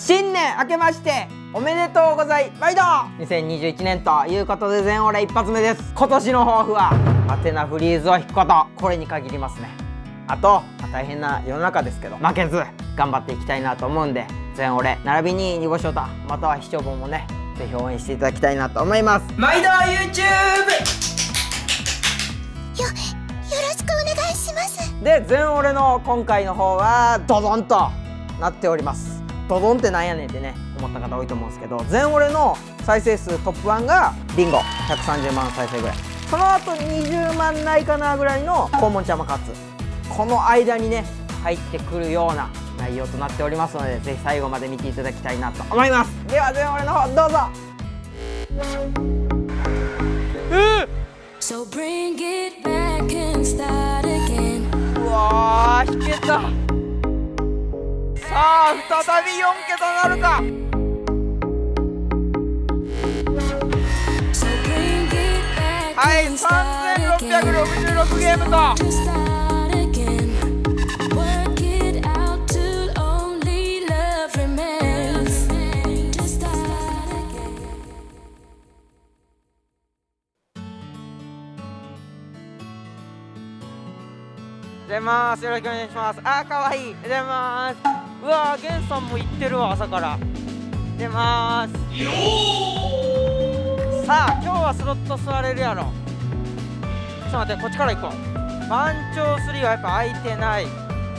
新年明けましておめでとうございまいど2021年ということで全オレ一発目です。今年の抱負はハテナフリーズを引くこと、これに限りますね。あと、大変な世の中ですけど負けず頑張っていきたいなと思うんで、全オレ並びにニボショタまたは視聴本もねぜひ応援していただきたいなと思います。毎度 YouTube よろしくお願いします。 で、全オレの今回の方はドドンとなっております。ドドンってなんやねんってね思った方多いと思うんですけど、全オレの再生数トップ1がビンゴ130万再生ぐらい、その後20万ないかなぐらいの黄門ちゃまカツ、この間にね入ってくるような内容となっておりますので、ぜひ最後まで見ていただきたいなと思います。では全オレの方どうぞ。 So bring it back and start again. うわー、引けた。さあ再び4桁なるか。はい、3666ゲームと出ます。よろしくお願いします。あー、かわいい。出ます。うわー、ゲンさんも行ってるわ、朝から。出ます。さあ、今日はスロット座れるやろ。ちょっと待って、こっちから行こう。番長3はやっぱ空いてない。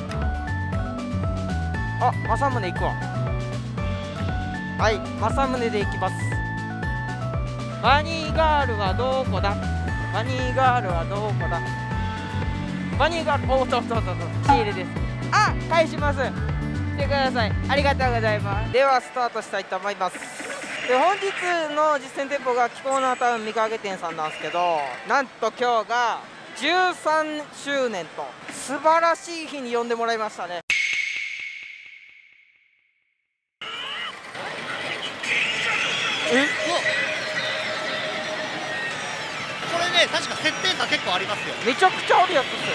あ、政宗行くわ。はい、政宗で行きます。バニーガールはどこだ。バニーガールはどこだ。バニーガール、おっとっとっとっと、仕入れです。あ、返します。来てください。ありがとうございます。ではスタートしたいと思います。で、本日の実践店舗がキコーナータウン三影店さんなんですけど、なんと今日が13周年と素晴らしい日に呼んでもらいましたね。 これね、確か設定差結構ありますよ。 めちゃくちゃあるやつですよ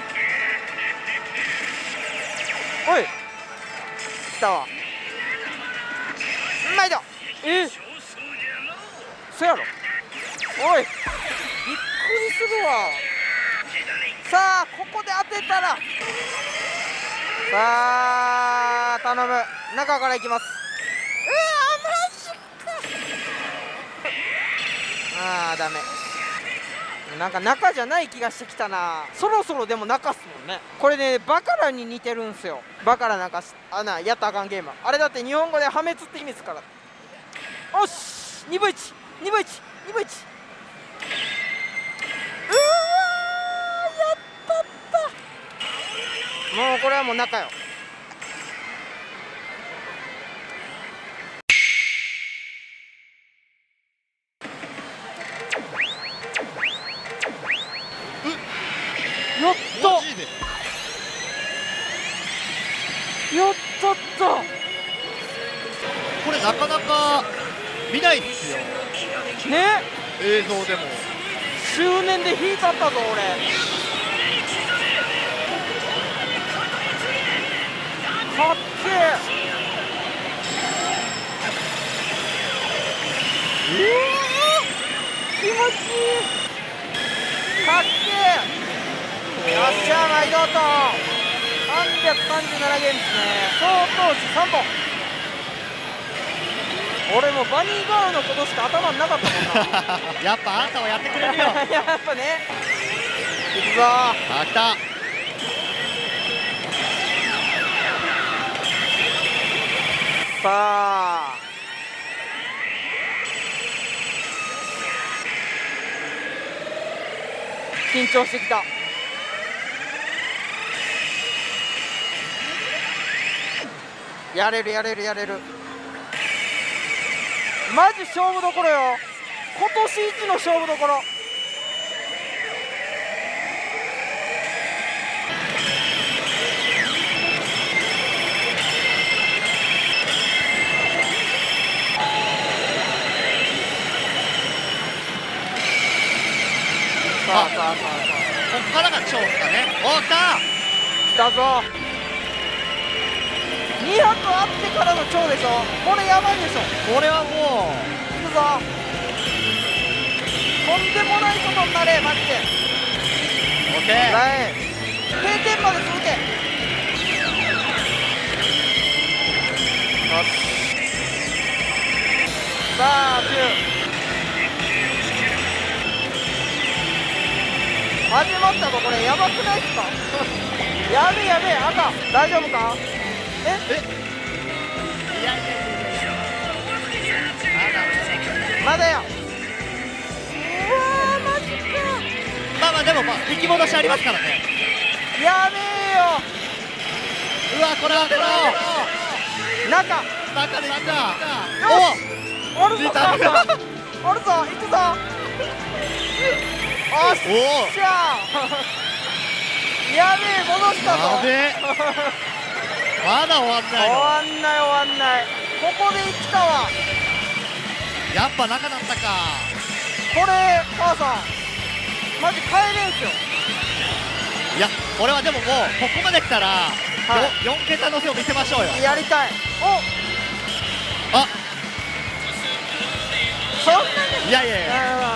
これ。おい、来たわ。毎度。そやろ。おい、びっくりするわ。さあ、ここで当てたら、さあ頼む、中からいきます。マジか。あー、ダメ。なんか中じゃない気がしてきたな。そろそろでも中っすもんね。これね、バカラに似てるんすよ。バカラなんかやったらあかんゲーム。あれだって日本語で破滅って意味ですから。おし、2分1、2分1、2分1。うわー、やったった。もうこれはもう中よ。やったマジでやったった。 これなかなか見ないっすよね、 映像でも。 周年で引いたったぞ俺。かっけえ。気持ちいい。かっけえ。よっしゃ、毎度と337ゲームですね。総投資3本。俺もバニーガールのことしか頭になかったもんな。 やっぱあんたはやってくれるよ。 やっぱね。いくぞー。 あ、来た。 さあ緊張してきた。やれるやれるやれる。マジ勝負どころよ。今年一の勝負どころ。さあさあさあさあ、 こっからが超っすかね。おー、来た。 来たぞ。2本角あってからの超でしょ。これやばいでしょ。 これはもいくぞ。とんでもないことになれマジで。 う OK。 はい定点まで続け。よしさあ10始まったぞ。これやばくないっすかやべえやべえ。赤大丈夫か。 いやいやいやいやまだや。うわーマジか。 まあまあでも引き戻しありますからね。 やべえよ。 うわこれは中中でいったよしおるぞ出たおるぞ行くぞ。おっしゃーやべえ戻したぞ。 やべえまだ終わんないの。 終わんない終わんない。ここで生きたわ。 やっぱ中だったか。 これ母さんマジ帰れんすよ。 いやこれはでももうここまで来たら、 はい 4桁の背を見せましょうよ。 やりたい。 あそんなにいやいやいや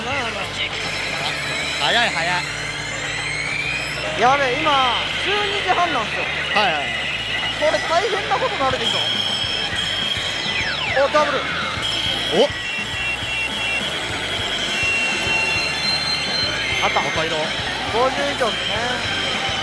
早い早い。 やべえ今12時半なんすよ。 はいはい。 これ大変なことになるでしょ。おダブルお赤赤色 50以上ですね。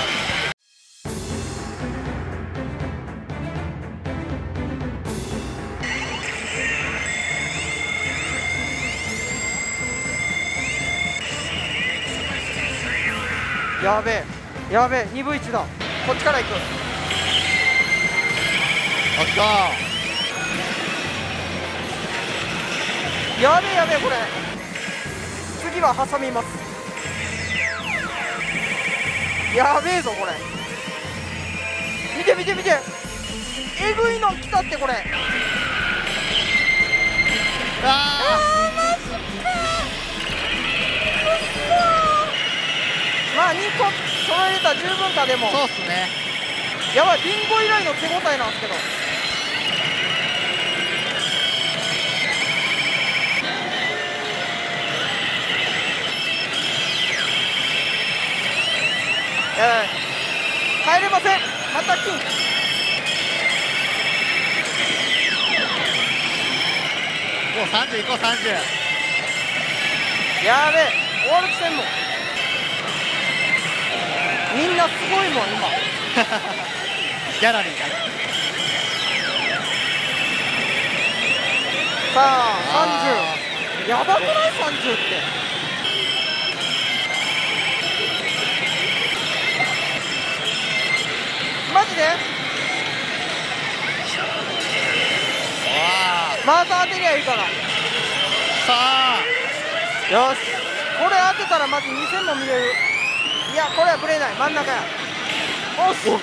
やべえやべえ2分1だ。こっちから行く。 あったやべえやべえこれ次は挟みます。やべえぞこれ。見て見て見てえぐいの来たってこれ。まあ2個揃えれたら十分か。でもそうっすね。 やばいビンゴ以来の手応えなんですけど。帰れません。また金。 もう30いこう30。 やべえ終わる気せんもん。みんなすごいもん今ギャラリーさあ30やばくない30って。マジでまた当てりゃいいから。 さあよしこれ当てたらマジ2000も見れる。いやこれはブレない真ん中や。おっし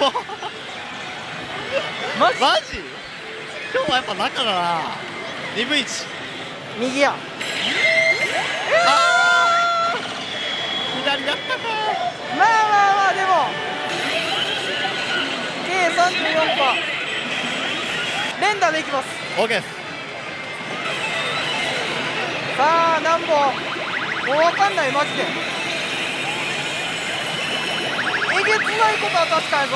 マジマジ今日はやっぱ中だな。2分1 右や。 左だったか。 まあまあまあでも計34パ連打でいきます。 OK です。 さあなんぼもう分かんないマジで。えげつないことは確かやぞ。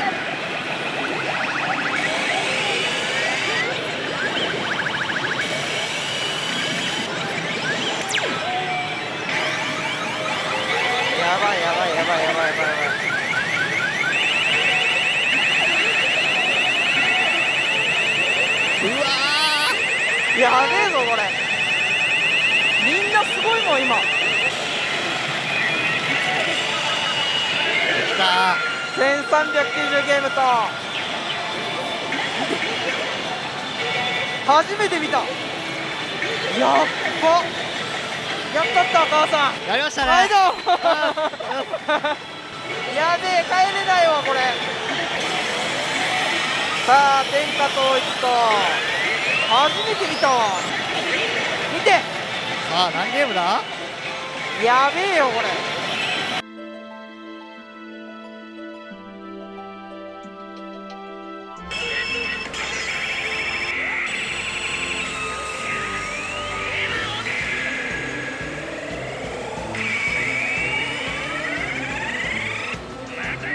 やばいやばいやばいやばいやばいやばい。 うわやべえぞこれ。みんなすごいもん今。 ーさあ 1390ゲームと初めて見た。やっばやったった母さん。 やりましたね。 はいどうやべえ帰れないわこれ。さあ天下統一と初めて見たわ。見てさあ何ゲームだ。 やべえよこれ。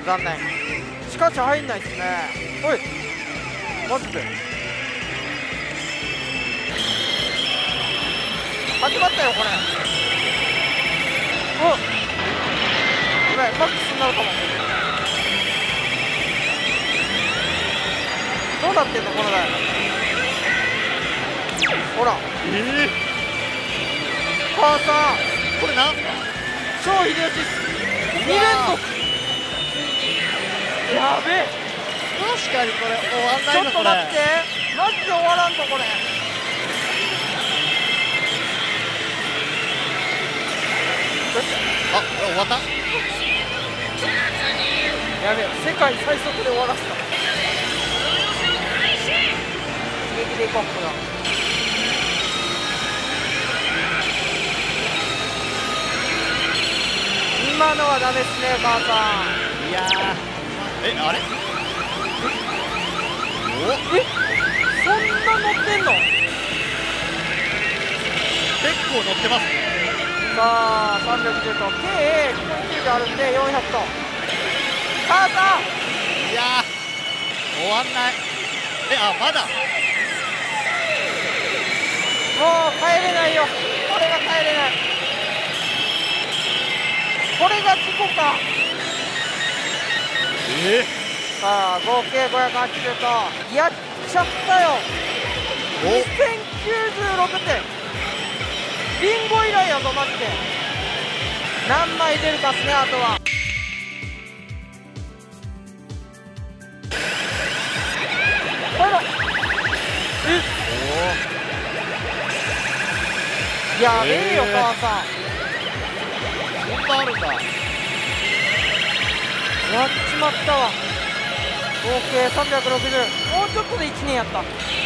残念。しかし入んないっすね。おいマジで始まったよこれ。おっごめんマックスになるかも。どうなってんのこの台。ほら母さんこれなんすか。 超秀吉2連続。やべえ確かにこれ終わんなちょっといのこれ。 待ってマジで終わらんとこれ。 あ、これ終わった。 やべえ世界最速で終わらせた。刺激でいこうこれは。今のはダメっすね母さん。 いやー、あれおそんな乗ってんの。 結構乗ってますね。 さあ310と計190あるんで400と。母さんいやー終わんない。あ、まだもう帰れないよ。これが帰れない。これが事故か。さあ合計580とやっちゃったよ。2096点ビンゴ以来やぞマジで。何枚出るかっすねあとは。あらやべえよ母さん。 そんなあるんだ。 やっちまったわ。合計360。もうちょっとで1年やった。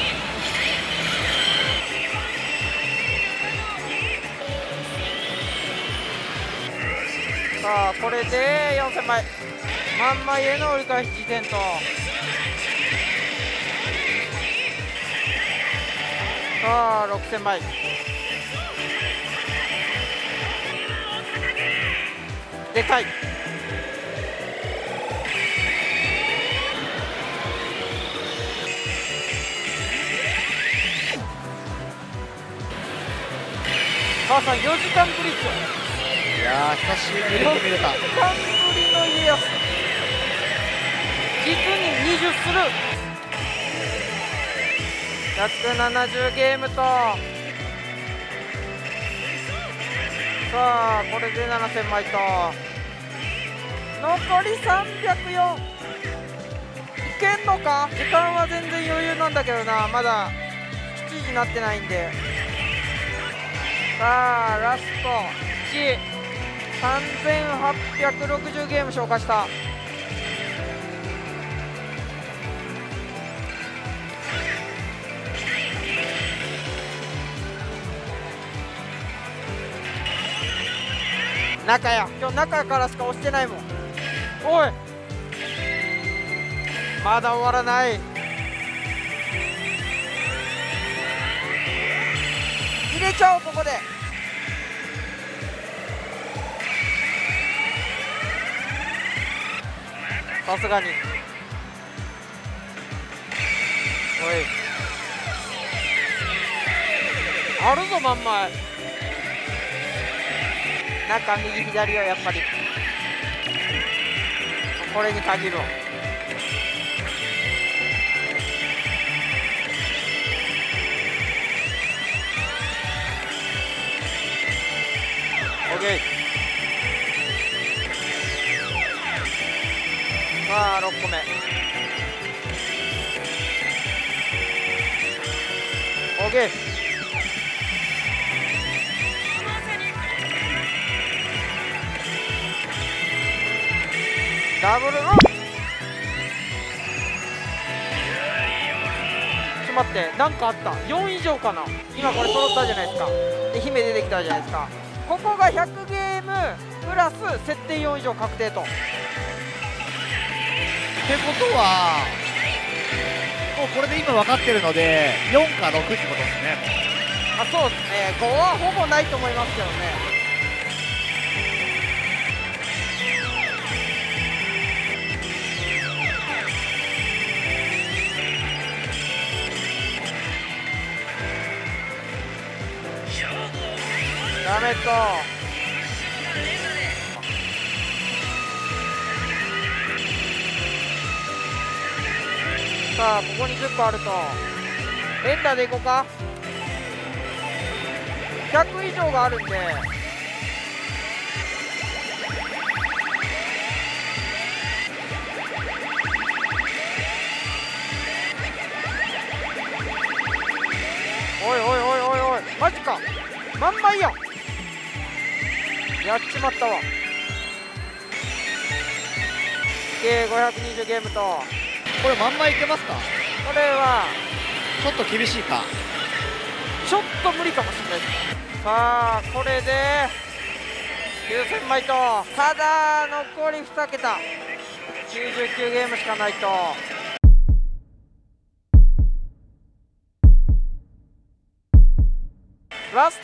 さあこれで4000枚万枚への折り返し時点と。さあ6000枚でかい。母さん4時間ぶりっすよ。 いやー久しぶりに見れた。 4時間ぶりの家康実に20する。170ゲームと。さあこれで7000枚と。残り304。いけんのか。時間は全然余裕なんだけどな。まだ7時になってないんで。さあラスト13860ゲーム消化した。中や今日中からしか押してないもん。おいまだ終わらない。入れちゃおうここで。さすがにおいあるぞ万枚。中右左はやっぱりこれに限るわ。オッケー。さあ6個目。オッケー。ダブルのちょっと待ってなんかあった。4以上かな。今これ揃ったじゃないですか。で姫出てきたじゃないですか。ここが100ゲームプラス設定4以上確定と。 ってことはもうこれで今分かってるので4か6ってことですね。 あそうですね。5はほぼないと思いますけどね。 ダメット。さあここに10個あると連打でいこうか。100以上があるんでおいおいおいおいおいマジかまんまいややっちまったわ。計520ゲームとこれまんまいけますか？ これはちょっと厳しいか。 ちょっと無理かもしれないです。さあこれで9000枚とただ残り2桁99ゲームしかないと。ラスト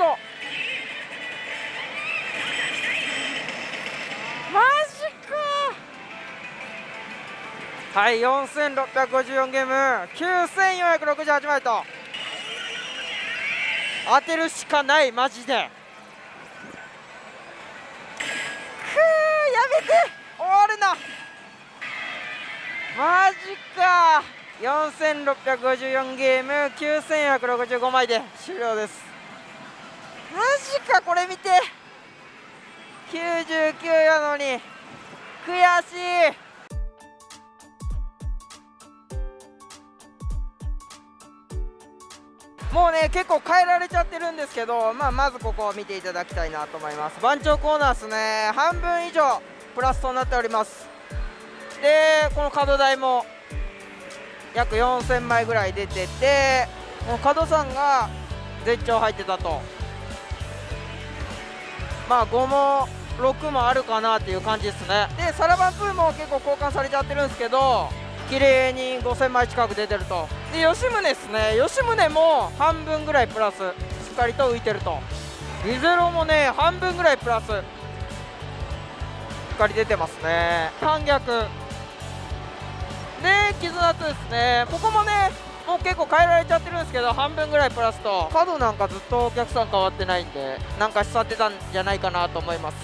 マジか。はい4654ゲーム9468枚と当てるしかないマジで。やめて終わるなマジか。4654ゲーム9465枚で終了です。マジかこれ見て99やのに悔しい。もうね結構変えられちゃってるんですけど、まずここを見ていただきたいなと思います。番長コーナーですね、半分以上プラスとなっております。でこの角台も約4000枚ぐらい出てて、この角さんが絶頂入ってたと、5も6もあるかなっていう感じですね。でサラバンプーも結構交換されちゃってるんですけど綺麗に5000枚近く出てると。で吉宗ですね、吉宗も半分ぐらいプラスしっかりと浮いてると。リゼロもね半分ぐらいプラスしっかり出てますね。反逆で絆とですね、ここもねもう結構変えられちゃってるんですけど半分ぐらいプラスと、角なんかずっとお客さん変わってないんでなんかしさってたんじゃないかなと思います。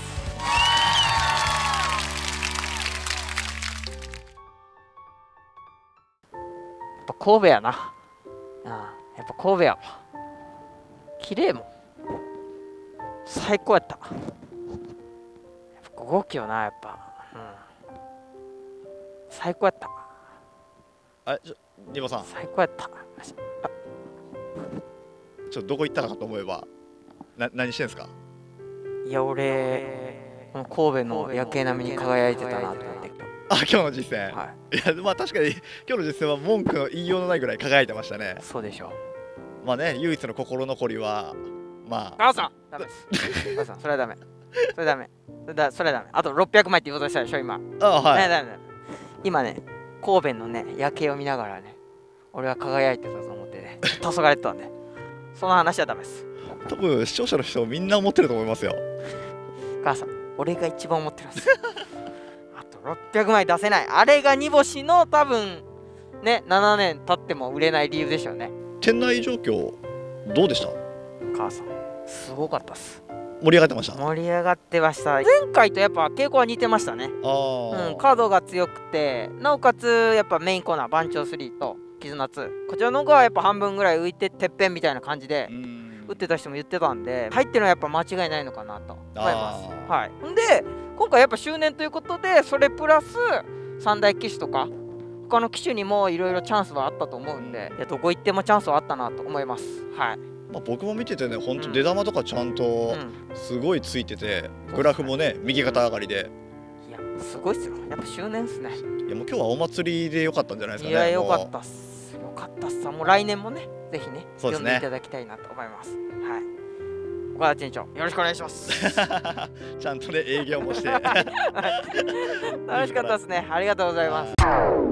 やっぱ神戸やな。やっぱ神戸やわ。綺麗もん最高やった。やっぱ5号機よなやっぱ、最高やった。 リボさん最高やった。 ちょっとどこ行ったのかと思えば何してんすか？ いや俺この神戸の夜景並みに輝いてたなと思って。 今日の実践、 はい、 いや確かに今日の実践は文句の言いようのないぐらい輝いてましたね。 そうでしょう。唯一の心残りは母さんダメです母さんそれはダメそれダメそれはダメ。あと600枚って言おうとしたでしょ今。 はい、 ダメ今ね神戸のね夜景を見ながらね俺は輝いてたと思ってね黄昏れてたんでその話はダメです。 多分視聴者の人みんな思ってると思いますよ。 母さん俺が一番思ってますあと600枚出せない、あれが煮干しの多分ね7年経っても売れない理由でしょうね。 店内状況どうでした？ 母さんすごかったっす。 盛り上がってました？ 盛り上がってました。前回とやっぱ傾向は似てましたね。カードが強くてなおかつやっぱメインコーナー番長3と絆2こちらの方がやっぱ半分ぐらい浮いててっぺんみたいな感じで打ってた人も言ってたんで入ってるのはやっぱ間違いないのかなと思います。はい。で今回やっぱ周年ということでそれプラス3大機種とか他の機種にもいろいろチャンスはあったと思うんで、どこ行ってもチャンスはあったなと思います。はい。 僕も見ててね、本当出玉とかちゃんとすごいついてて、グラフもね右肩上がりで、 いやすごいっすよ。やっぱ周年っすね。 いやもう今日はお祭りで良かったんじゃないですかね。 いや良かったっす。良かったっす。もう来年もねぜひね読んでいただきたいなと思います。はい。岡田店長よろしくお願いしますちゃんとね営業もして楽しかったですね。ありがとうございます。